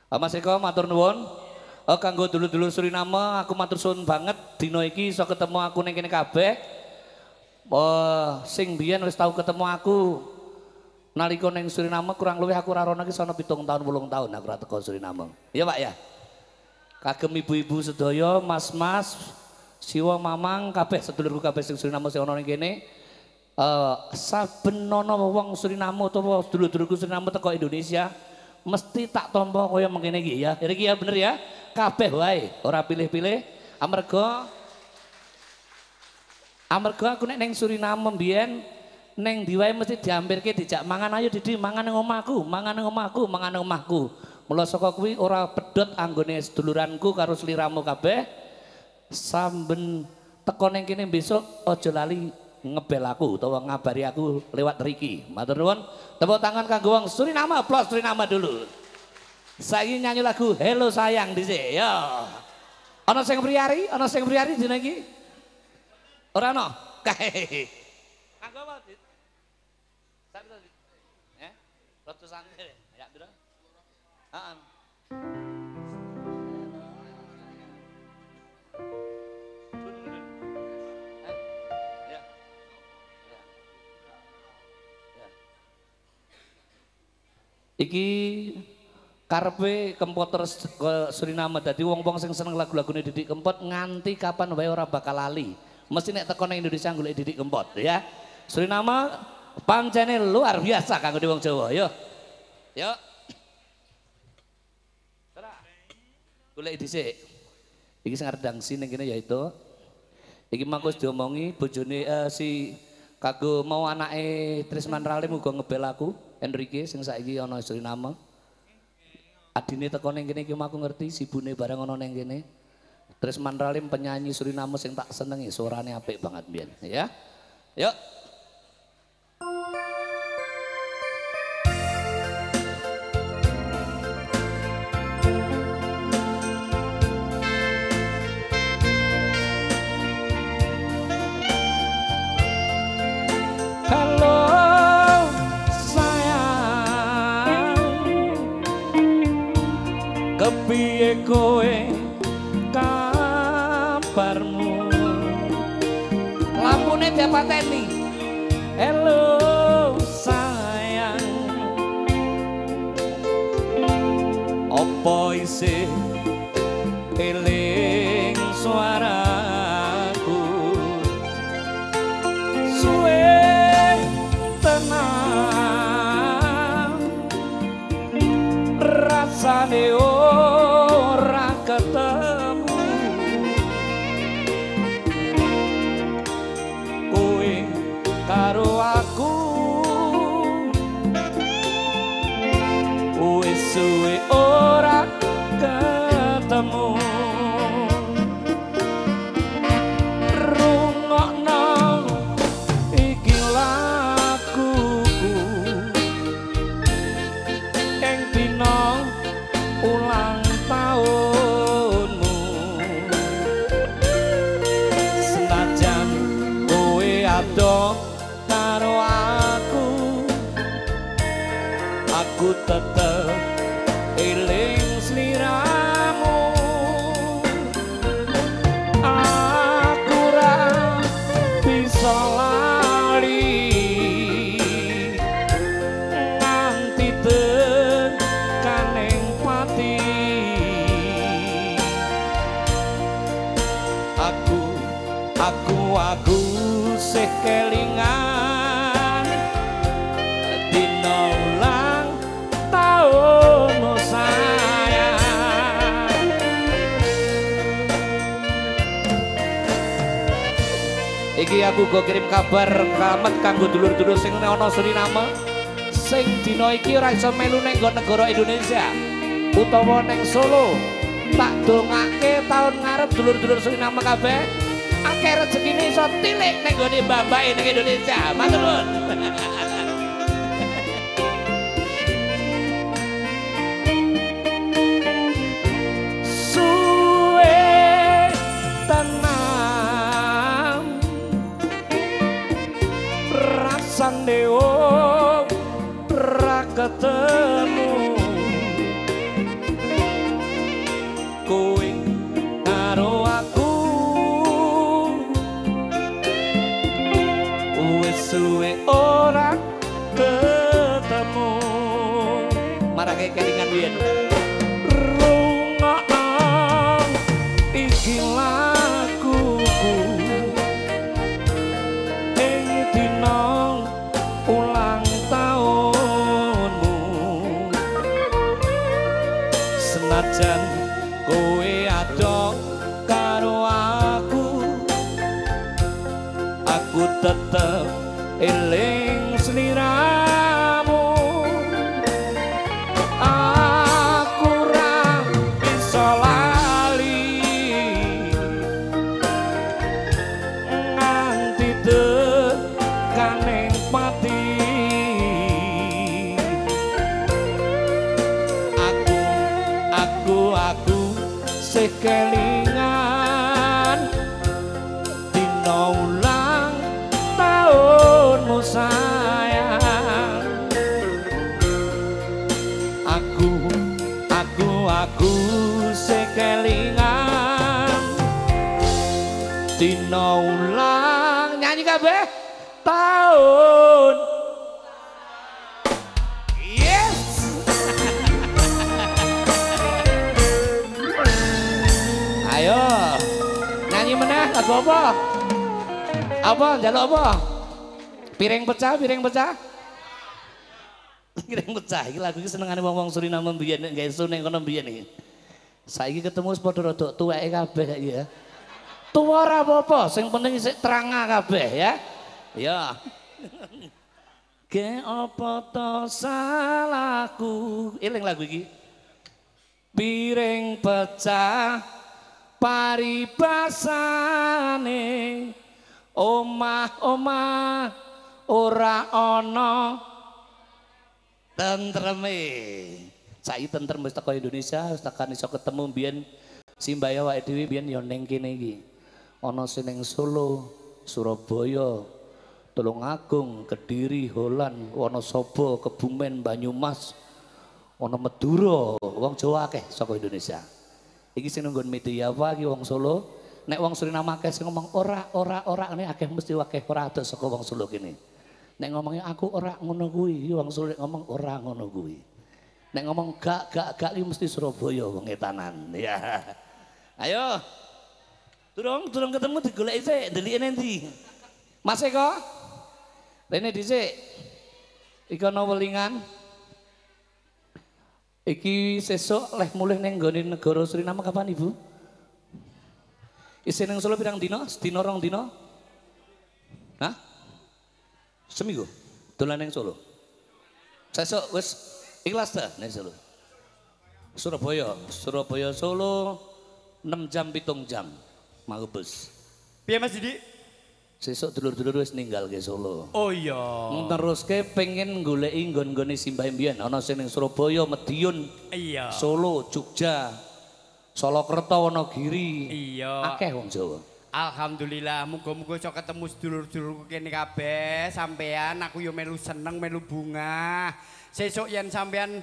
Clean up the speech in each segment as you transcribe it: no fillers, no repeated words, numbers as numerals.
Mas Eko matur nuwun. Kanggo dulur-dulur Suriname aku matur suwun banget dina iki iso ketemu aku ning kene kabeh. Sing biyen wis tau ketemu aku nalika ning Suriname kurang luwih aku ora rono iki sono 7 tahun 8 tahun aku ora teko Suriname. Iya Pak ya. Kagem ibu-ibu sedaya, mas-mas, siwa mamang kabeh sedulurku kabeh sing Suriname sing ana ning kene. Saben ana wong Suriname utawa dulur-dulurku Suriname teko Indonesia mesti tak tampa kaya mengkene iki ya. Iki ya bener ya. Kabeh wae, ora pilih-pilih. Amarga aku nek ning Suriname mbiyen ning ndi wae mesti diampirke dijak mangan ayo Didi mangan ning omahku, mangan ning omahku, mangan ning omahku. Mula saka kuwi ora pedhot anggone seduluranku karo sliramu kabeh. Samben teko ning kene besok aja lali ngebel aku utawa ngabari aku lewat riki. Matur nuwun. Tepuk tangan kanggo wong Suriname, plus Suriname dulu. Saiki nyanyi lagu Hello Sayang dhisik. Yo. Ana sing priyari? Ana sing priyari dina iki? Ora ana. Kae. Kanggo apa, Dit? Sak pira, Dit? Ratusan. Ya, Bro. Heeh. Iki karepe Kempot terus ke Suriname dadi wong-wong sing seneng lagu-lagune Didik Kempot nganti kapan wae ora bakal lali. Mesti nek teko nang Indonesia golek Didik Kempot ya. Suriname pancene luar biasa kanggo wong Jawa. Yo. Yo. Ora. Golek dhisik. Iki sing arep dangsi ning kene yaitu iki mangko wis diomongi bojone si kanggo mau anake Trisman Ralim uga ngebel aku Enrique sing saiki ana Suriname. Adine teko ning kene iki aku ngerti sibune bareng ana ning kene. Trisman Ralim penyanyi Suriname sing tak senengi, suarane apik banget mbiyen ya. Yuk. Kepiye kowe kabarmu Lampune diapateni. Hello sayang Apa isih eling suaraku Suwe tenang rasane ora ketemu kowe karo aku wis suwe ora ketemu rungokno iki laguku ing dina ulang tahunmu senajan kowe ado karo aku tetep eling sliramu aku ra bisa lali nganti tekaning pati aku sih kelingan dina ulang tahunmu sayang Iki aku go kirim kabar kamet kanggo dulur-dulur sing ana Suriname sing dina iki ora iso melu ning negara Indonesia utawa ning Solo. Tak dongake tahun ngarep dulur-dulur Suriname kabeh akeh rezekine iso tilik ning gone mbah-mbah ning Indonesia. Matur nuwun. suwe tenang rasane ora ketemu ngrasake kelingan biyen. Rungokno iki laguku ing dina ulang tahunmu. Senajan kowe adok karo aku tetep eling sliramu. Aku ra bisa lali nganti tekaning pati. Aku sih kelingan dina ulang tahunmu sayang. Aku sih kelingan dina ulang nyanyi kabeh tahun. Yes. Ayo nyanyi meneh lagu apa? Apa njaluk apa? Piring pecah, piring pecah. Piring pecah iki lagu iki senengane wong-wong Suriname mbiyen nek gawe ning kono mbiyen iki. Saiki ketemu wis padha rada tuweke kabeh saiki ya. Tuwa ora apa-apa, sing penting isih terang kabeh ya. Ya. Ke apa to salahku? Eling lagu iki. Piring pecah paribasane omah-omah ora ana tentreme. Saiki tentrem wis teko Indonesia, wis tekan iso ketemu mbiyen simbaya awake dhewe mbiyen ya ning kene iki. Ana sing ning Solo, Surabaya, Tulungagung, Kediri, Holan, Wonosobo, Kebumen, Banyumas, ana Madura, wong Jawa akeh saka Indonesia. Iki sing nunggon media apa iki wong Solo. Nek wong Suriname akeh sing ngomong ora ngene akeh mesti akeh ora ada saka wong Solo kene. Nek ngomongnya aku ora ngono kuwi, wong Solo ngomong ora ngono kuwi. Nek ngomong gak iki mesti Surabaya wong etanan. Ya. Ayo. Durung ketemu digoleki sik, ndelike endi? Mas Eko. Rene dhisik. Iki ana welingan. Iki sesuk leh mulih ning nggone negara Suriname kapan Ibu? Isi nang Solo pirang dino? Sedina rong dino? Hah? Seminggu? Dolan nang Solo? Sesuk wis ikhlas dah nang Solo? Surabaya Solo 6 jam 7 jam mau bus. Piye Mas Didi? Sesuk dulur-dulur wis ninggal ke Solo. Oh iya. Teruske pengen goleki nggon-nggone simbah mbiyen ana sing ning Surabaya, Madiun, Iya. Solo, Jogja, Solokerto, Wonogiri. Iya. Akeh wong Jawa. Alhamdulillah, muga-muga iso ketemu sedulur-sedulurku kene kabeh. Sampean aku yo melu seneng, melu bunga. Sesuk yen sampean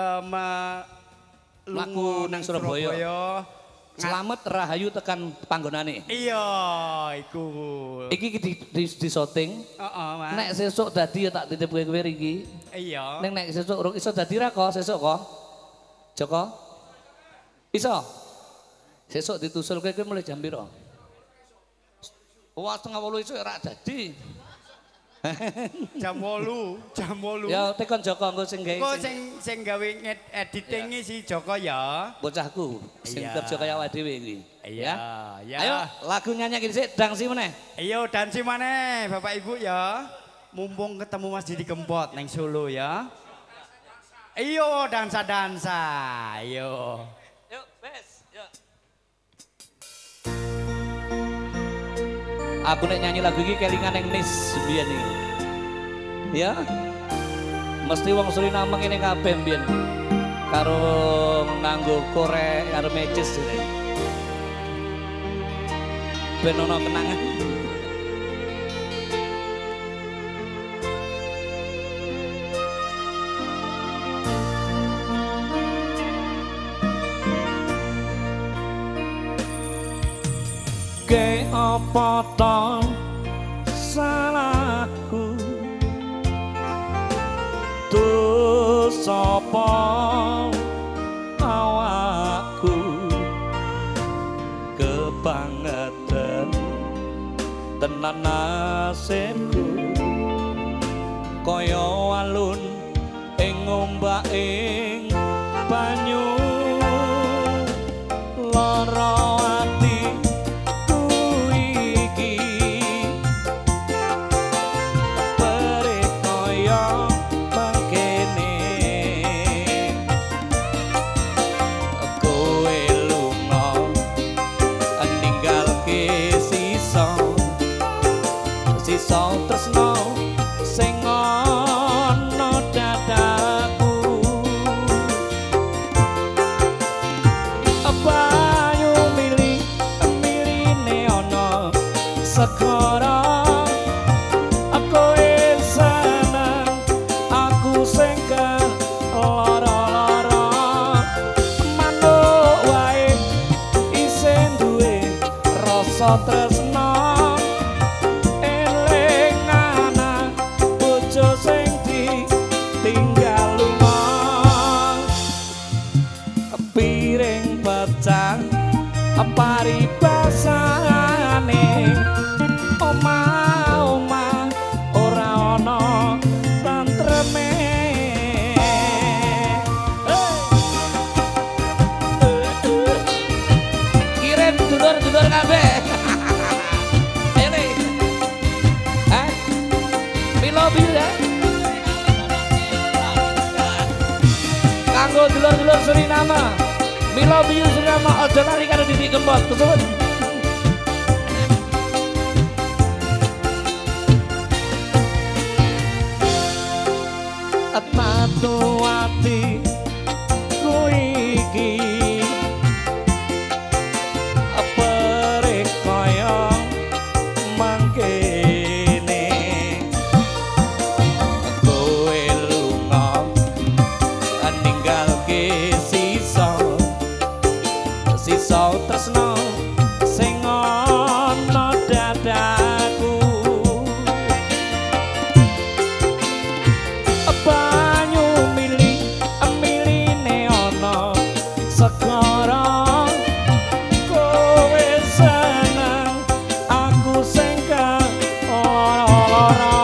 Laku nang Surabaya. Selamat rahayu tekan panggonane. Iya, iku. Iki di shooting. Heeh, Mas. Nek sesuk dadi ya tak titip kowe iki. Iya. Nek sesuk urung iso dadi ra kok sesuk kok. Joko. Iso. Sesuk ditusul kowe mulai jam piro? Wah, 7:30 isuk ora dadi. Jam 8. Ya tekon Joko engko sing gawe. Kok sing gawe editing si Joko ya. Bocahku sing Iya. kerja kaya awake dhewe iki. Iya, ya. Ayo lagu nyanyi sik dangsi meneh. Ayo dansi maneh Bapak Ibu ya. Mumpung ketemu Mas Didi Kempot neng Solo ya. Ayo dansa-dansa. Ayo. Yuk, bes. Yuk. Aku nek nyanyi lagu iki kelingan ning Nis mbiyen iki. Ya. Mesti wong Suriname ngene kabeh mbiyen. Karo nganggo korek karo mecis jene. Ben ono kenangan. Ke apa to salahku dosa apa tenan nasibku kaya alun ing ombak ing banyu lara ati ku iki perih kaya mangkene kowe lunga ninggalke sisa tresno sing ana dadaku banyu miline ana segara aku seneng aku sing lara-lara manuk wae isih duwe rasa tresno paribasane omah-omah ora ana tantreme Kirim dulur-dulur kabeh. Ini. Milo bil ya. Kanggo dulur-dulur Suriname. Milo biyu Suriname aja lari karo Didi Kempot. Kesuwun. Atmatu ati ku iki perih kaya mangkene kowe lunga ninggalke sisa tresno sing ana dadaku banyu miline ana segara kowe seneng aku sing lara-lara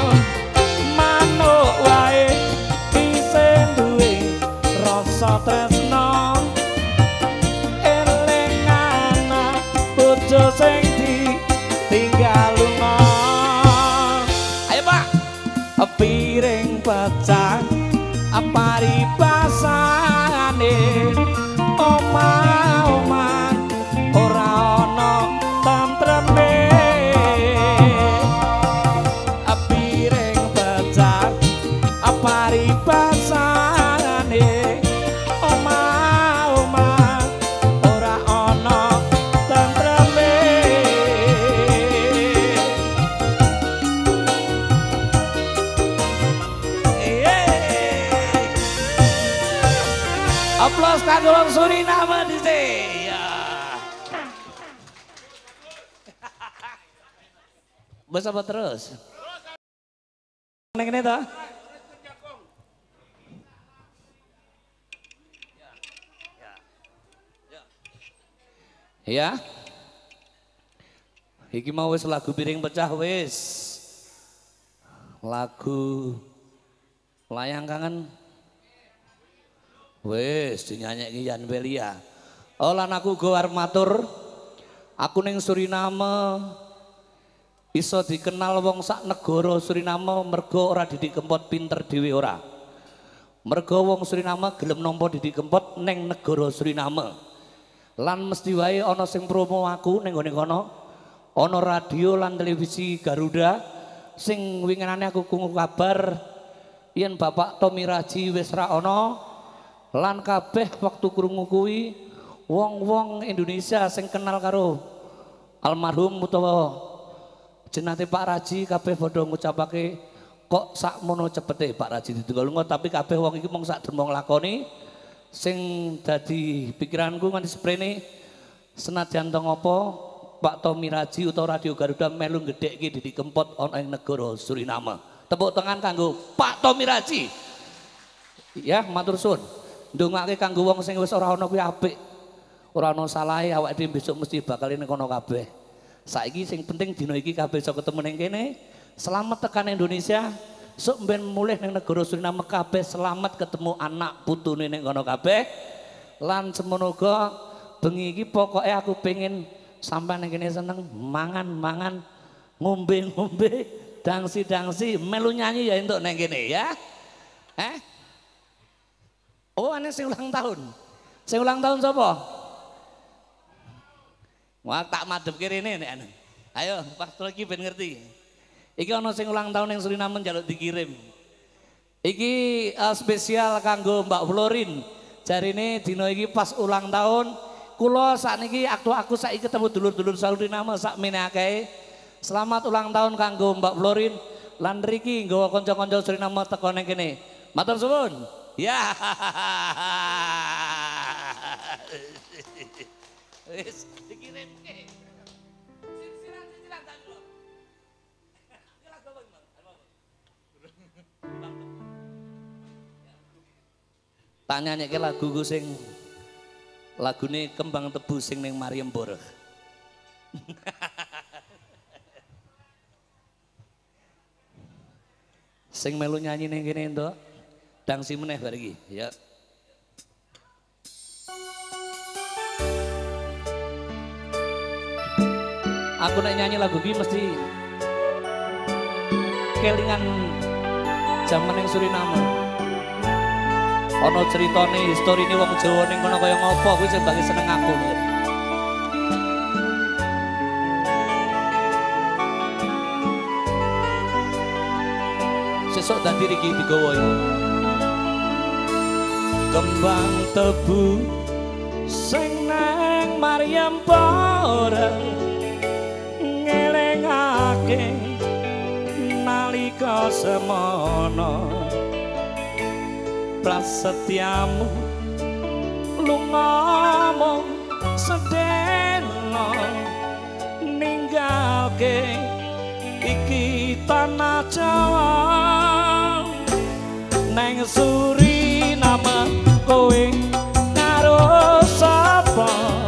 manuk wae isih duwe rasa tresno sing ditinggal lunga ayo Pak piring pecah paribasane omah-omah ora ana tantreme piring pecah paribasane omah-omah ora ana Aplaus kanggo wong Suriname dhisik. Ya. Wes apa terus? Ning kene ta? Ya. Iki mau wis lagu piring pecah wis. Lagu layang kangen. Wis dinyanyikke Yan Belia. Oh lan aku go arep matur. Aku ning Suriname iso dikenal wong sak negara Suriname mergo ora Didi Kempot pinter dhewe ora. Mergo wong Suriname gelem nampa Didi Kempot ning negara Suriname. Lan mesti wae ana sing promo aku ning gone kono. Ana radio lan televisi Garuda sing winginane aku krungu kabar yen Bapak Tommy Raji wis ra ana. Lan kabeh waktu krungu kuwi wong-wong Indonesia sing kenal karo almarhum utawa jenate Pak Raji kabeh padha ngucapake kok sakmono cepete Pak Raji ditinggal lunga tapi kabeh wong iki mung sak dermo nglakoni sing dadi pikiranku nganti sprene senadyan to ngopo Pak Tommy Raji utawa Radio Garuda melu gedhekke Didi Kempot ana ing negara Suriname. Tepuk tangan kanggo Pak Tommy Raji. Ya, matur suwun. Ndongake kanggo wong sing wis ora ana kuwi apik. Ora ana salahe awake dhewe besok mesti bakal ning kono kabeh. Saiki sing penting dina iki kabeh iso ketemu ning kene. Selamat tekan Indonesia. Sok mben mulih ning negara Suriname kabeh selamat ketemu anak putune ning kono kabeh. Lan semono uga bengi iki pokoke aku pengen sampean ning kene seneng mangan-mangan, ngombe-ngombe, dangsi-dangsi, melu nyanyi ya entuk ning kene ya. Oh, ane sing ulang tahun. Sing ulang tahun sapa? Wah, tak madhep kirene nek anu. Ayo, pas lagi ben ngerti. Iki ana sing ulang tahun yang Suriname njaluk dikirim. Iki spesial kanggo Mbak Florin. Jarine dina iki pas ulang tahun, kula sakniki aku saiki ketemu dulur-dulur Suriname sakmene akeh. Selamat ulang tahun kanggo Mbak Florin. Lan riki nggawa kanca-kanca Suriname teko ning kene. Matur suwun. Ya. Wis dikirimke. Sisiran tak dulu. Tanya nyeke laguku sing lagune Kembang Tebu sing ning Mariem Boreh. Sing melu nyanyi ning kene entuk. Dangsi meneh bar iki, ya. Aku nek nyanyi lagu iki mesti kelingan jaman ning Suriname. Ana critane historine wong Jawa ning kono kaya ngopo kuwi sing bagi seneng aku. Sesuk dadi iki digawa iki. Kembang tebu sing nang Mariem Boreh ngelingake nalika semono prasetyamu lunga mung sedena ninggalke iki tanah Jawa nang Suriname kowe karo sapa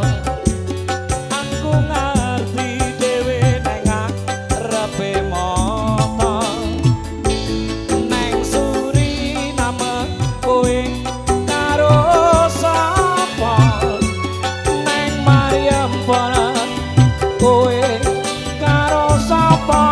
aku ngerti dhewe nang arepe mata nang Suriname kowe karo sapa nang Mariem Boreh kowe karo sapa.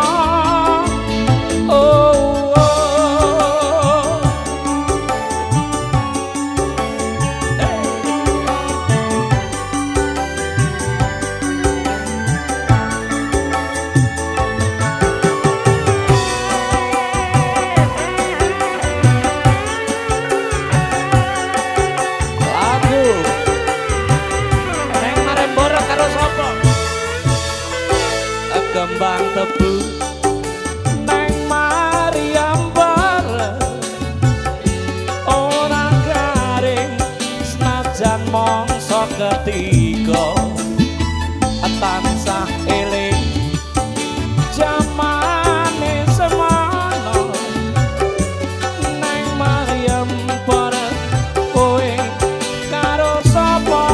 Kembang tebu nang Mariem Boreh ora garing senajan mangsa ketiga tansah eling jamane semono nang Mariem Boreh kowe karo sapa.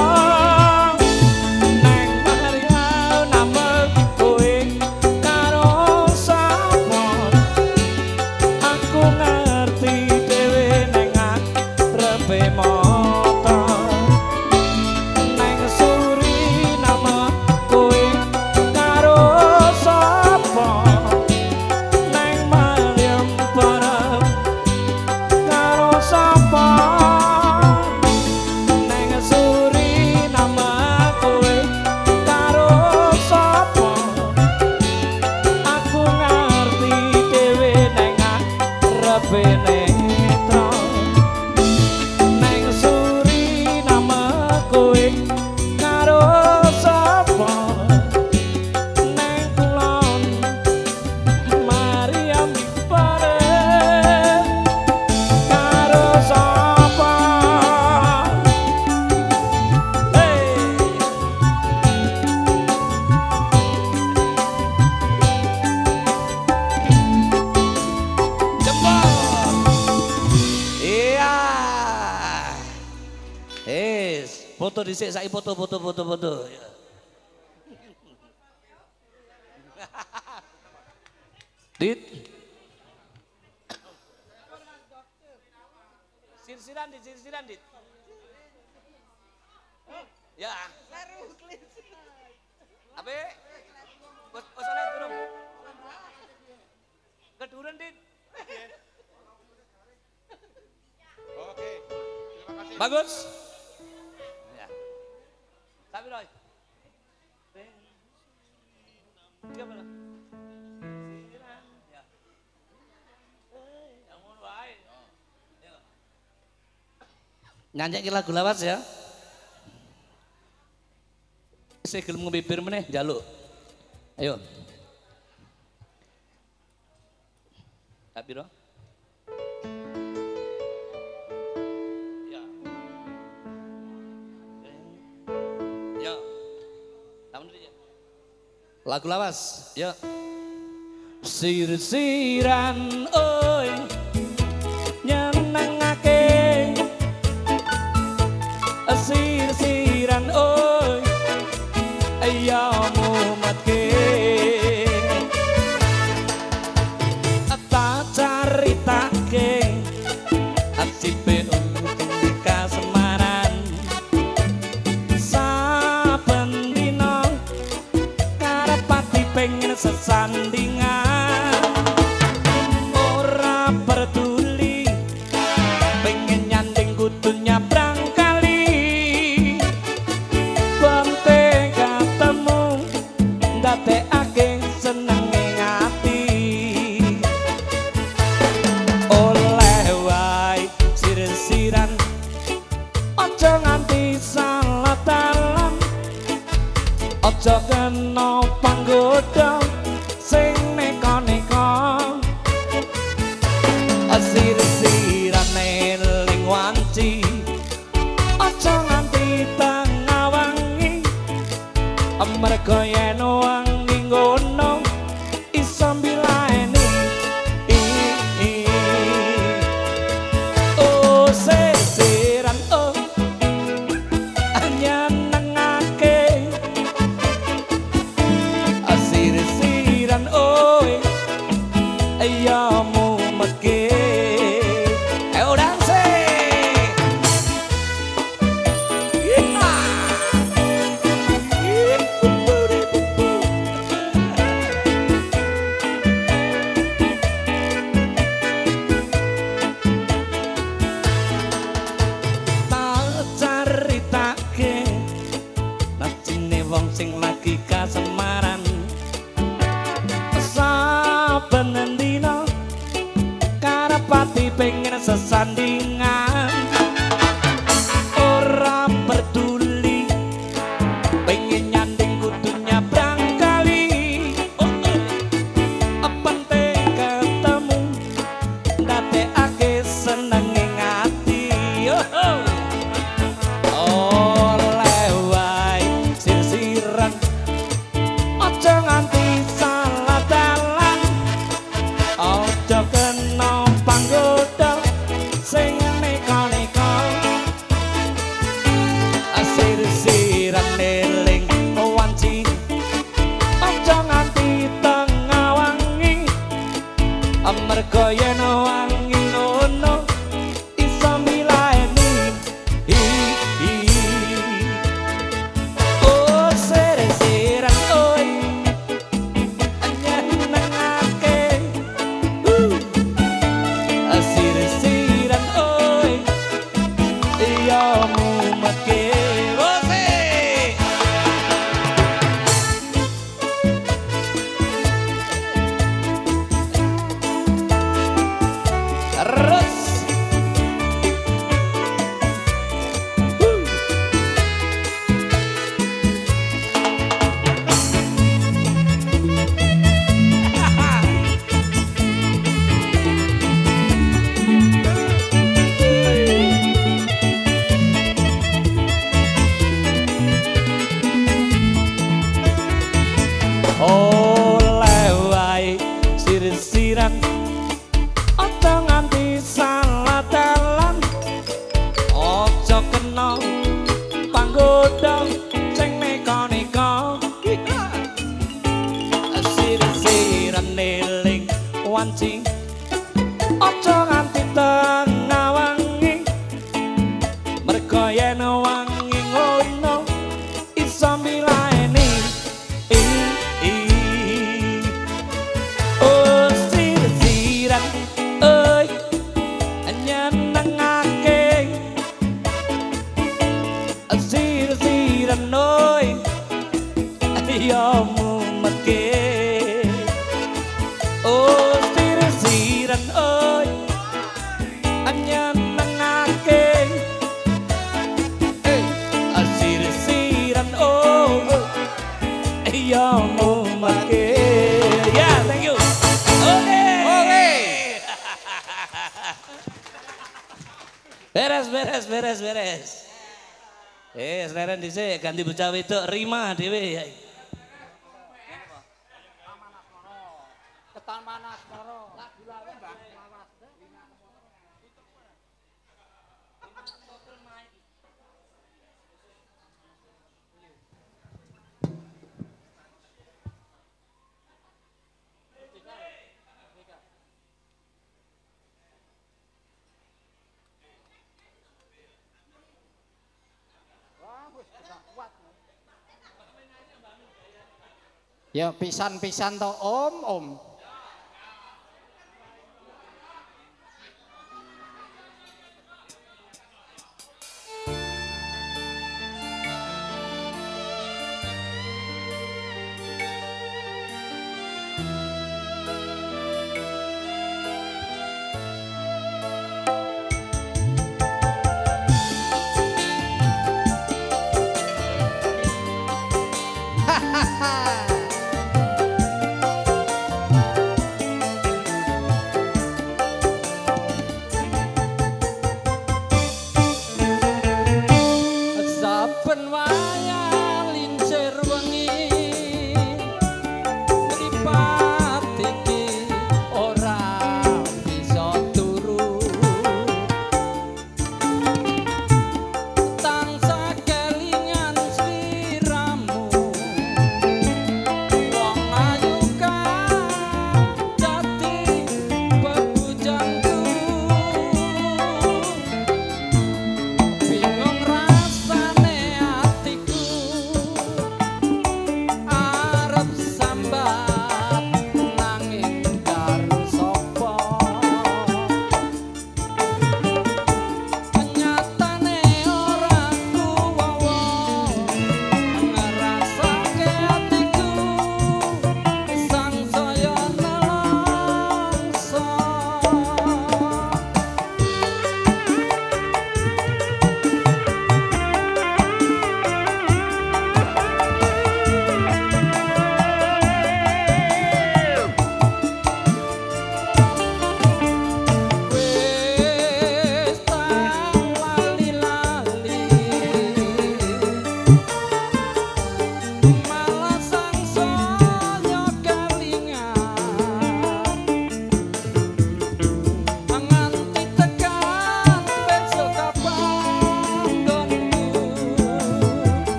Foto dhisik saiki foto. Dit. Sirsiran dit. Ya. Apa? Oleh turun. Keduren dit. Oke, terima kasih. Bagus. Ya. Tapi Roy. Tiga mana? Ya. Yang mau wae. Nyanyi lagu lawas ya. Saya gelem ngombe bir meneh njaluk. Ayo. Tapi Roy. Ya. Ya. Lagu lawas, ya. Sir-siran oi nyenengake. Sir-siran oi ayo mumetke. Tak caritake asipe di kasemaran. Saben dina karepati pengen sesandingan. Ora peduli pengen nyanding kudu nyabrang kali. Penting ketemu ndadekake senenge ati. Oleh wae sir-siran aja nganti salah dalan. Aja kena panggoda sing neka-neka. Sir-siran eling wanci aja nganti tengah wengi. Merga yen wangi ngono iso mbilaeni. Oh sir-siran oh nyenengake. Sir-siran oi ayo mumetke. Ayo danse. Tak caritake najine wong sing lagi kasemaran. Saben dina karepati pengen sesandingan. Ora peduli pengen nyanding kudu nyabrang kali. Penting ketemu ndadekake senenge ngati. Oleh wae sir-siran aja nganti salah dalan. Aja kena panggoda sing neka-neka. Sir-siran eling wanci aja nganti tengah wengi. Merga yen wangi ngono iso mbilaeni. Oh sir-siran oi nyenengake. Sir-siran oi iya mumetke. Bose terus. Oleh wae sir-siran aja nganti salah dalan. Aja kena panggoda sing neka-neka. Sir-siran eling suci aja nganti tengah wengi mergo yen wangi ngono iso milaeni oh sir-siran oi nyenengake sir-siran oi yo mumetke oh sir-siran oi nyenengake sir-siran oh yo mumetke ya thank you oke beres seleren dhisik ganti bocah wedok Rima dhewe ya. Ketan manas moro. Lagu lawe Mbak Mawas. Ya pisan-pisan to Om.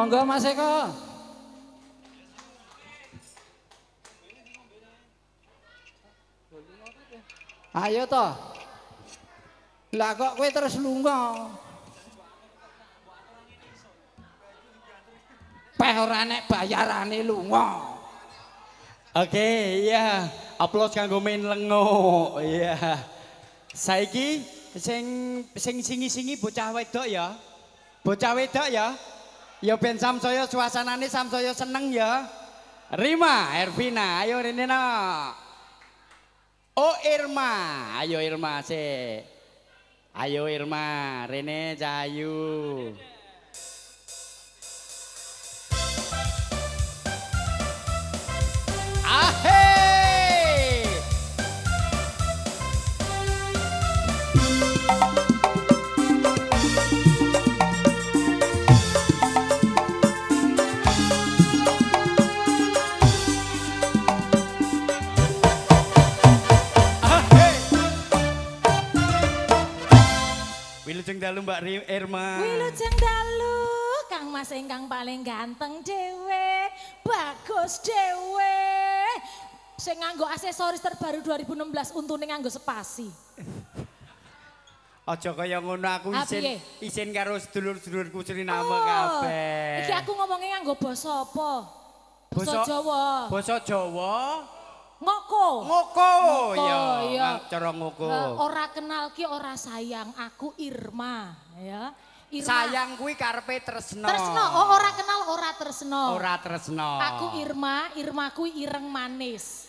Monggo Mas Eko. Ayo toh. Lah kok kowe terus lunga? Peh ora nek bayarane lunga. Oke, iya. Aplaus kanggo main lengo. Iya. Saiki sing singi-singi bocah wedok ya. Bocah wedok ya. Ya ben samsaya suasanane samsaya seneng ya. Rima, Ervina, ayo rene no. Oh Irma, ayo Irma sih. Ayo Irma, rene Cahayu. Ahey! Wilujeng dalu Mbak Irma. Wilujeng dalu, Kang Mas ingkang paling ganteng dhewe, bagus dhewe. Sing nganggo aksesoris terbaru 2016 untune nganggo spasi. Aja kaya ngono aku piye? isin karo sedulur-sedulurku Suriname kabeh. Iki aku ngomongnya nganggo basa apa? Basa Jawa. Basa Jawa. Ngoko. Ngoko ya. Iya. Cara ngoko. Ora kenal ki ora sayang, aku Irma ya. Irma. Sayang kuwi karepe tresno. Tresno, oh ora kenal ora tresno. Ora tresno. Aku Irma, Irma kuwi ireng manis.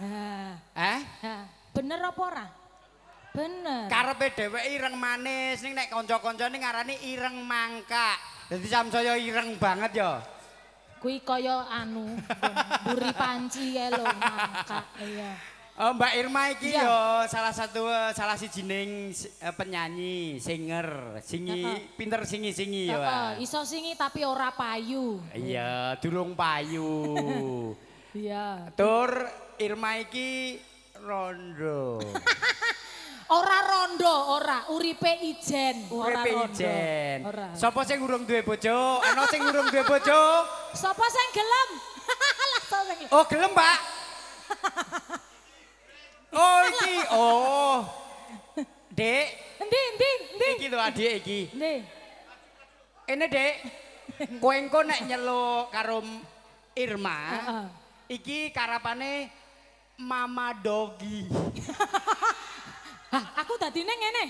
Bener apa ora? Bener. Karepe dheweke ireng manis ning nek kanca-kancane ngarani ireng mangkak. Dadi samsaya ireng banget ya. Kuwi kaya anu, buri panci ya lho mangkak iya. Mbak Irma iki ya salah sijining penyanyi, singer, pinter singi-singi ya. Iso singi tapi ora payu. Iya, durung payu. Iya. Tur Irma iki rondo. Ora rondo, ora uripe ijen. Uripe ijen. Ora. Sapa sing urung duwe bojo? Ana sing urung duwe bojo? Sapa sing gelem? Oh, gelem, Pak. Oh, iki. Oh. Dek. Endi? Iki lho adik iki. Endi? Ini, Dek. Kowe engko nek nyeluk karo Irma. Iki karapane Mama Dogi. Hah, aku dadine ngene.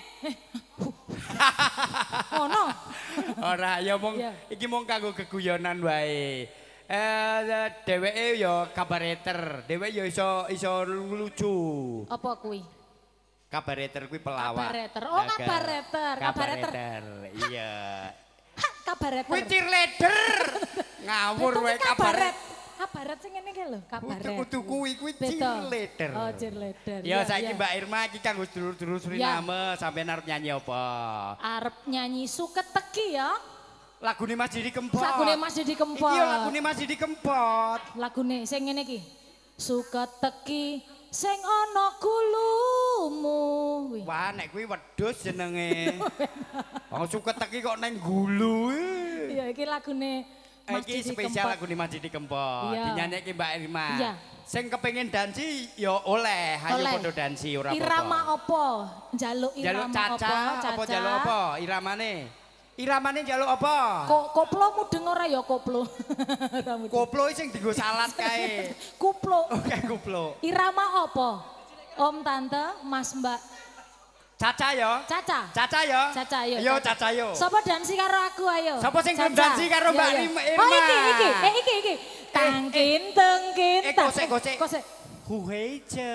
Ngono. Ora, ya mung iki mung kanggo geguyonan wae. Dheweke ya kabareter. Dheweke ya iso lucu. Apa kuwi? Kabareter kuwi pelawak. Kabareter. Oh, kabareter. Kabareter. Iya. Kabareter. Kuwi cheerleader. Ngawur wae kabaret. Kabaret sing ngene iki lho, kabaret. Kudu kuwi cheerleader. Oh, cheerleader. Ya saiki Mbak Irma iki kanggo sedulur-sedulur Suriname sampean arep nyanyi apa? Arep nyanyi Suket Teki ya. Lagune Mas Didi Kempot. Lagune Mas Didi Kempot. Iki lagune Mas Didi Kempot. Lagune sing ngene iki. Suket Teki sing ana gulumu. Wah, nek kuwi wedhus jenenge. Wong suket teki kok neng gulu. Iya, iki lagune Mas Iki Didi spesial Kempot. lagune Mas Didi Kempot. Iya. Dinyanyikke Mbak Irma. Iya. Sing kepengin dansi ya oleh, ayo padha dansi ora apa-apa. Irama apa? Njaluk irama Caca, apa njaluk apa? Iramane. Iramane njaluk apa? Koplo mudeng ora ya koplo. Koplo sing dienggo salad kae. Kuplo. Oke, koplo. Irama apa? Om, tante, mas, mbak. Caca ya. Caca. Caca ya. Caca yo. Ayo Caca yo. Sapa dansi karo aku ayo. Sapa sing gelem dansi karo Mbak Irma? Oh iki. Tangkin tengkin. Gosek. Huheije.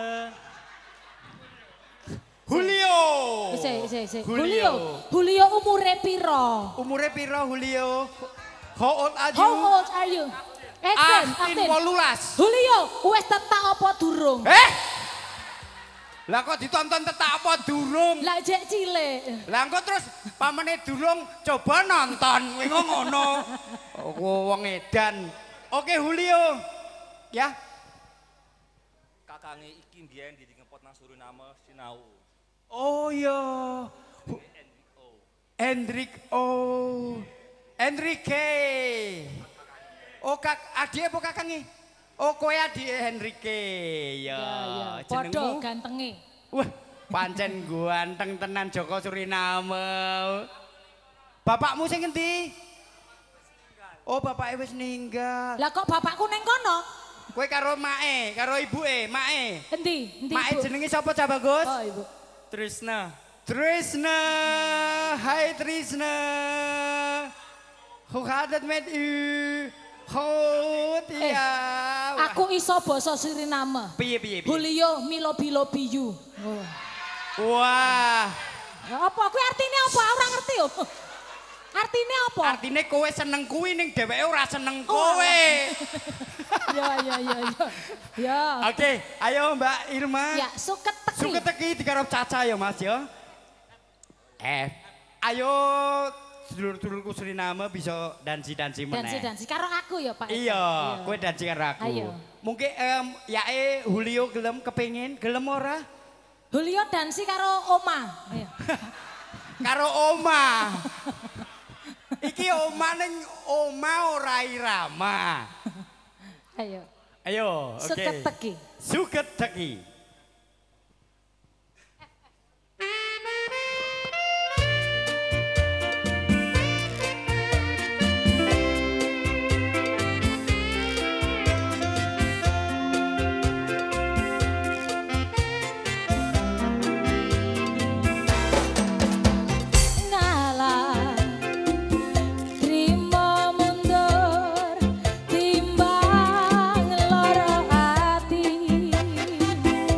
Julio. Isi. Julio umure piro? Umure piro Julio? How old are you? How old are you? 18. 18. Julio, wis tetak apa durung? Lah kok ditonton tetak apa durung? Lah jek cilik. Lah engko terus pamane durung coba nonton. Kowe ngono. Wong edan. Oke Julio. Ya. Kakange iki mbiyen Didi Kempot nang Suriname sinau. Oh iya. Hendrik. Oh. Enrique. Oh kak, adik apa kakange? Oh kowe adik Enrique. Ya, Podo jenengmu? gantenge. Wah, pancen ganteng tenan Joko Suriname. Bapakmu sing ngendi? Oh, bapaknya wis ninggal. Lah kok bapakku neng kono? Kowe karo mae, karo ibuke, mae. Endi? Endi Mae Ibu? jenenge sapa Cak Bagus? Oh, Ibu. Trisna. Trisna. Hai Trisna. Hoe gaat het met u? Goed, ya. Aku iso basa Suriname. Piye piye piye? Julio Milo Bilo Biyu. Wah, Apa kuwi artine apa? Ora ngerti yo. Artine apa? artine kowe seneng kuwi ning dheweke ora seneng Oh, kowe. Ya. Ya. Oke, ayo Mbak Irma. Ya, suket teki. Suket teki digarap Caca ya Mas ya. Ayo dulur-dulurku Suriname bisa dansi-dansi meneh. Dansi karo aku ya, Pak. Iya, kowe dansi karo aku. Ayo. Mungkin yae Julio gelem gelem ora? Julio dansi karo Oma. Ayo. Karo oma. Iki oma ning oma ora irama. Ayo. Ayo, oke. Suket teki. Suket teki. Ngalah trimo mundur timbang loro ati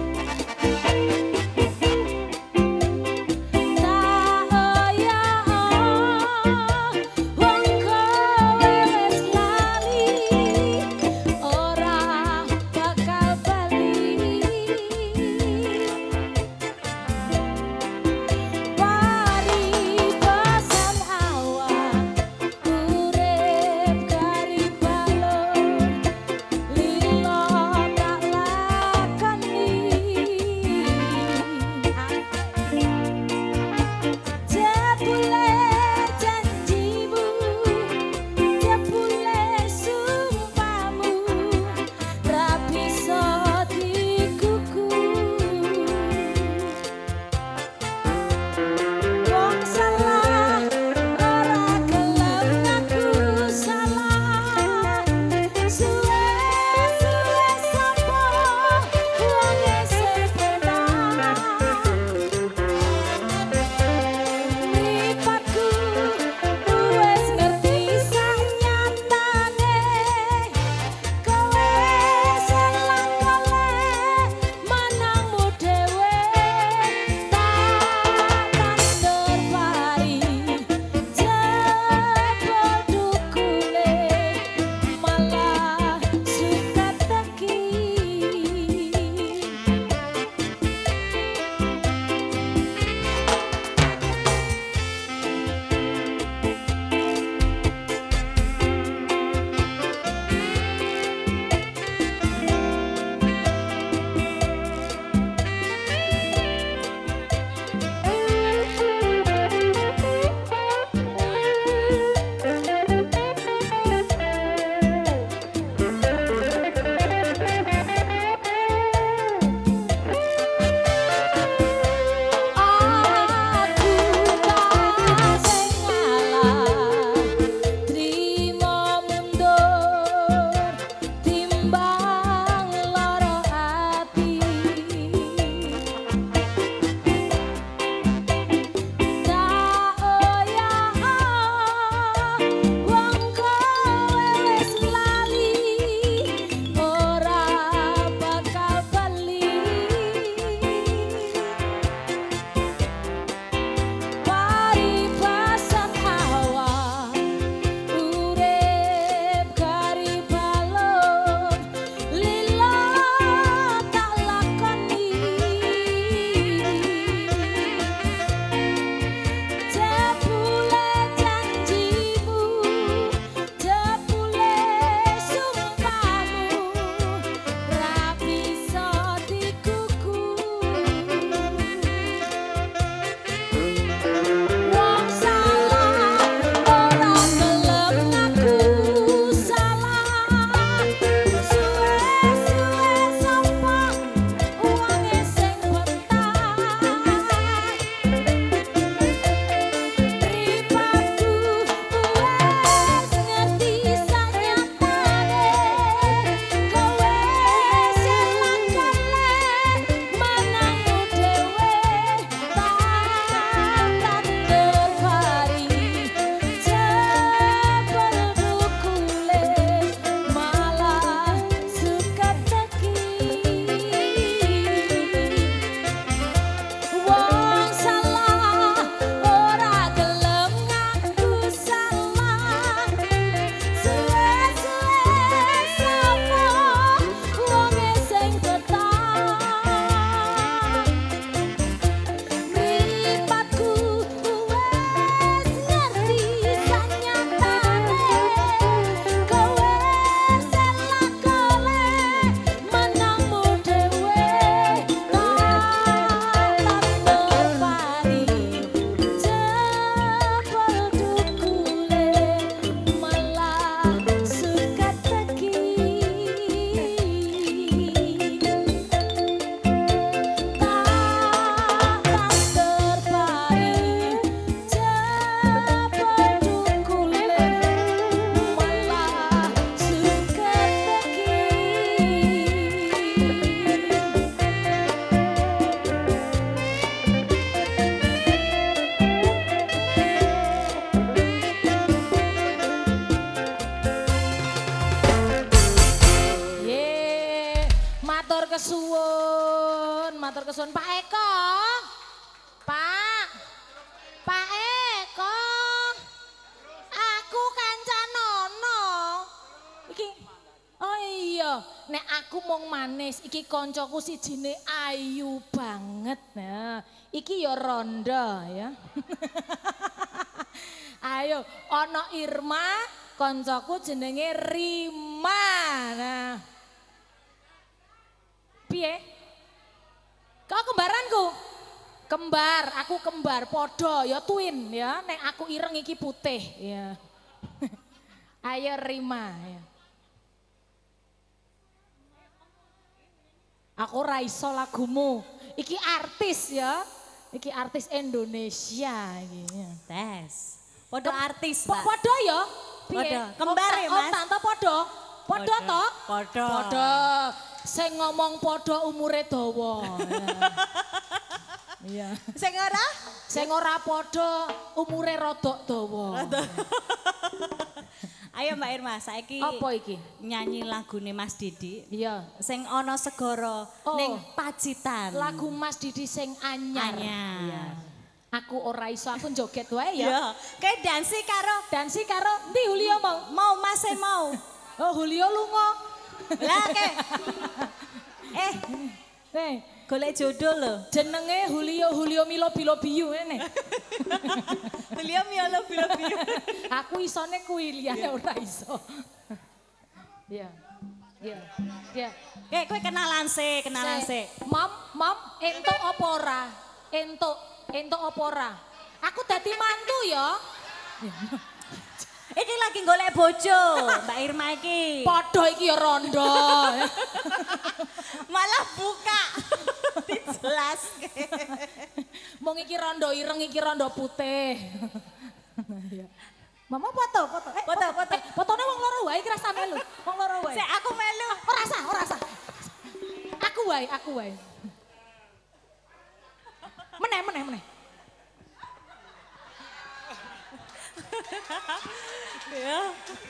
matur kesuwun Pak Eko. Pak. Pak Eko. Aku kancanono. Iki oh iya, nek aku mung manis, iki koncoku sijine ayu banget. Nah, iki ya ronda ya. Ayo, ana Irma, koncoku jenenge Rima. Nah. Piye? Kau kembaranku? Kembar, aku kembar, podo ya twin ya. Nek aku ireng iki putih ya. Ayo Rima ya. Aku ra iso lagumu. Iki artis ya. Iki artis Indonesia iki. Tes. Podo artis, Mbak. Podo ya? Podo. Kembar ya, Mas? Oh, tante podo. Podo to? Podo. Podo. Sing ngomong podo umure dawa. Iya. Sing ora? Sing ora podo umure rodok dawa. Ayo Mbak Irma, saiki Apa iki? nyanyi lagune Mas Didi. Iya. Sing ana segara Oh. ning Pacitan. Lagu Mas Didi sing anyar. Anyar. Iya. Aku ora iso, aku joget wae ya. Ya, kayak dansi karo Dansi karo ndi Julio mau? Mas mau. Oh Julio lunga. Lah ke. Nih, Golek jodoh lho. jenenge Julio Milo Bilo Biu ngene. Beliau miolo bilo-bilo. Aku isone kuwi liyane ora iso. Iya. Iya. Iya. Kowe kenalan sih. Mam, entuk apa ora? Entuk apa ora? Aku dadi mantu ya. Iki lagi golek bojo, Mbak Irma iki. Padha iki ya rondo. Malah buka. Jelas. Mong iki rondo ireng, iki rondo putih. Mama foto. Fotone wong loro wae iki rasa melu. Wong loro wae. Sik aku melu. Ora sah. Aku wae. Meneh. Ya.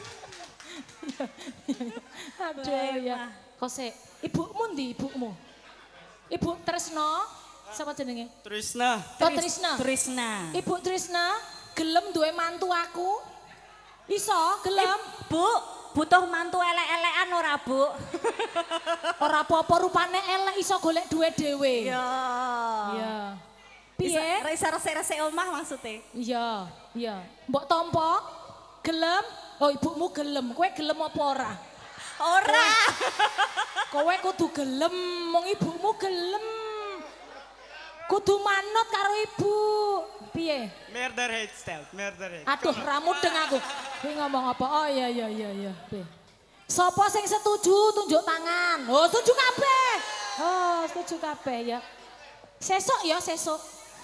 Aduh ya. Kok sik, ibumu ndi ibumu? Ibu Tresno, siapa jenenge? Trisna. Oh Trisna. Trisna. Ibu Trisna, gelem duwe mantu aku? Iso, gelem? Bu, butuh mantu elek-elekan ora, Bu? Ora apa-apa rupane elek iso golek duwe dhewe. Iya. Iya. Piye? Piye? Ra iso resik-resik omah maksudnya. Iya. Mbok tompo? Gelem? Oh ibumu gelem, kowe gelem apa ora? Ora. Kowe kudu gelem, mong ibumu gelem. Kudu manut karo ibu. Piye? Murder hate style, murder hate. Aduh, ramudeng aku. Kuwi ngomong apa? Oh iya. Piye? Sopo sing setuju tunjuk tangan. Oh, setuju kabeh. Oh, setuju kabeh ya. Sesuk ya, sesuk.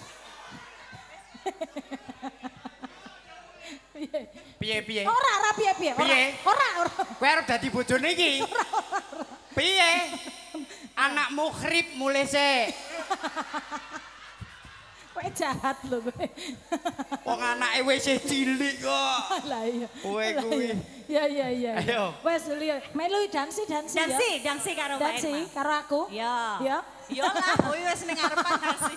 Piye? Ora piye. Piye? Ora. Kowe arep dadi bojone iki? Piye? Anak mukhrib mulai sik. Kowe jahat lho kowe. Wong anake wis cilik kok. Lah iya. Kowe kuwi. Iya. Ayo. Wes Julio, melu dansi ya. Dansi karo Mbak Dansi Irma. karo aku. Iya. Ya. Iya lah, kowe wis ning ngarepan dansi.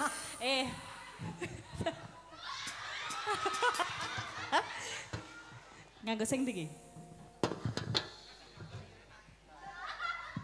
Nganggo sing ndi iki?